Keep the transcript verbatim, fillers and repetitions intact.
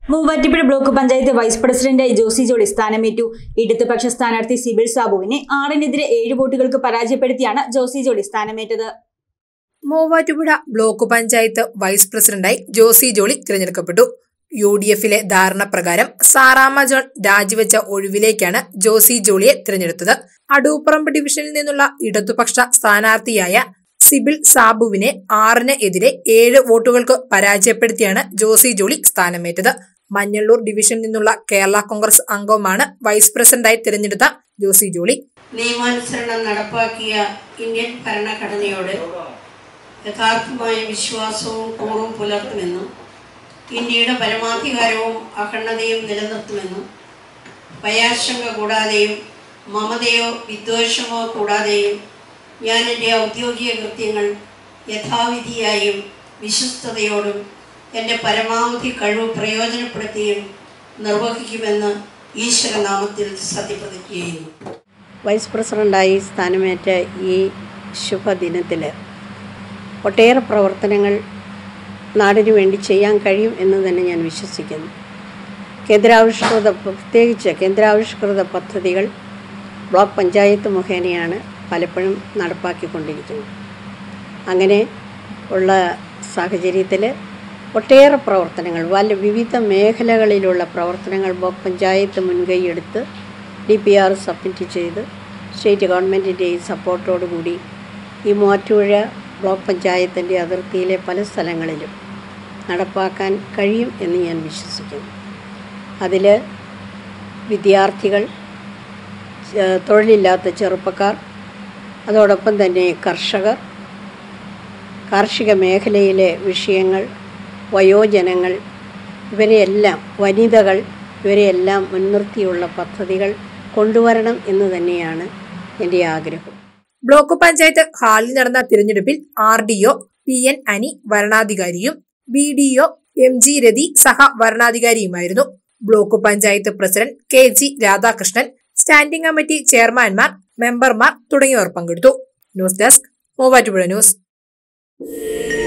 Muvattupuzha block panchayat vice പ്രസിഡന്റായി ജോസി ജോളി സ്ഥാനമേറ്റു. ഇടതുപക്ഷ സ്ഥാനാർത്ഥി സിബിൾ സാബുവിനെ ആറിനെതിരെ ഏഴ് വോട്ടുകൾക്ക് പരാജയപ്പെടുത്തിയാണ് ജോസി ജോളി സ്ഥാനമേറ്റത്. മൂവാറ്റുപുഴ ബ്ലോക്ക് പഞ്ചായത്ത് വൈസ് പ്രസിഡന്റായി ജോസി ജോളി തിരഞ്ഞെടുക്കപ്പെട്ടു. യു ഡി എഫിലെ ധാരണ പ്രകാരം സാറാമ്മ ജോൺ രാജിവെച്ച ഒഴിവിലേക്കാണ് ജോസി ജോളിയെ തിരഞ്ഞെടുത്തത്. അടൂപ്പറമ്പ് ഡിവിഷനിൽ നിന്നുള്ള ഇടതുപക്ഷ സ്ഥാനാർത്ഥിയായ സിബിൾ സാബുവിനെ ആറിന് എതിരെ ഏഴ് വോട്ടുകൾക്ക് പരാജയപ്പെടുത്തിയാണ് ജോസി ജോളി സ്ഥാനമേറ്റത്. മഞ്ഞള്ളൂർ ഡിവിഷനിൽ നിന്നുള്ള കേരള കോൺഗ്രസ് അംഗവുമാണ് വൈസ് പ്രസിഡന്റായി തിരഞ്ഞെടുത്ത ജോസി ജോളി. നിയമാനുസരണം നടപ്പാക്കിയ ഇന്ത്യൻ ഭരണഘടനയോട് യഥാർത്ഥമായ വിശ്വാസവും കൂറും പുലർത്തുമെന്നും ഇന്ത്യയുടെ പരമാധികാരവും അഖണ്ഡതയും നിലനിർത്തുമെന്നും ഭയാശങ്ക കൂടാതെയും മമതയോ വിദ്വേഷമോ കൂടാതെയും ഞാൻ എൻ്റെ ഔദ്യോഗിക കൃത്യങ്ങൾ യഥാവിധിയായും വിശ്വസ്തയോടും എൻ്റെ പരമാവധി കഴിവ് പ്രയോജനപ്പെടുത്തിയും നിർവഹിക്കുമെന്ന് ഈശ്വരനാമത്തിൽ സത്യപ്രതിജ്ഞ ചെയ്യുന്നു. വൈസ് പ്രസിഡൻ്റായി സ്ഥാനമേറ്റ ഈ ശുഭദിനത്തിൽ ഒട്ടേറെ പ്രവർത്തനങ്ങൾ നാടിനു വേണ്ടി ചെയ്യാൻ കഴിയും എന്ന് തന്നെ ഞാൻ വിശ്വസിക്കുന്നു. കേന്ദ്രാവിഷ്കൃത പ്രത്യേകിച്ച് കേന്ദ്രാവിഷ്കൃത പദ്ധതികൾ ബ്ലോക്ക് പഞ്ചായത്ത് മുഖേനയാണ് പലപ്പോഴും നടപ്പാക്കിക്കൊണ്ടിരിക്കുന്നത്. അങ്ങനെ ഉള്ള സാഹചര്യത്തിൽ ഒട്ടേറെ പ്രവർത്തനങ്ങൾ വല്ല വിവിധ മേഖലകളിലുള്ള പ്രവർത്തനങ്ങൾ ബ്ലോക്ക് പഞ്ചായത്ത് മുൻകൈയെടുത്ത് ഡി പി ആർ സബ്മിറ്റ് ചെയ്ത് സ്റ്റേറ്റ് ഗവൺമെൻറ്റിൻ്റെയും സപ്പോർട്ടോടുകൂടി ഈ മൂവാറ്റുപുഴ ബ്ലോക്ക് പഞ്ചായത്തിൻ്റെ അതിർത്തിയിലെ പല സ്ഥലങ്ങളിലും നടപ്പാക്കാൻ കഴിയും എന്ന് ഞാൻ വിശ്വസിക്കുന്നു. അതിൽ വിദ്യാർത്ഥികൾ, തൊഴിലില്ലാത്ത ചെറുപ്പക്കാർ, അതോടൊപ്പം തന്നെ കർഷകർ, കാർഷിക മേഖലയിലെ വിഷയങ്ങൾ, വയോജനങ്ങൾ, ഇവരെയെല്ലാം വനിതകൾ ഇവരെയെല്ലാം മുൻനിർത്തിയുള്ള പദ്ധതികൾ കൊണ്ടുവരണം എന്ന് തന്നെയാണ് എൻ്റെ ആഗ്രഹം. ബ്ലോക്ക് പഞ്ചായത്ത് ഹാളിൽ നടന്ന തിരഞ്ഞെടുപ്പിൽ R D O P N Ani വരണാധികാരിയും B D O M G Rathi സഹ വരണാധികാരിയുമായിരുന്നു. Block panchayat president K G Radhakrishnan, standing committee ചെയർമാൻമാർ, മെമ്പർമാർ തുടങ്ങിയവർ പങ്കെടുത്തു. News desk Muvattupuzha news.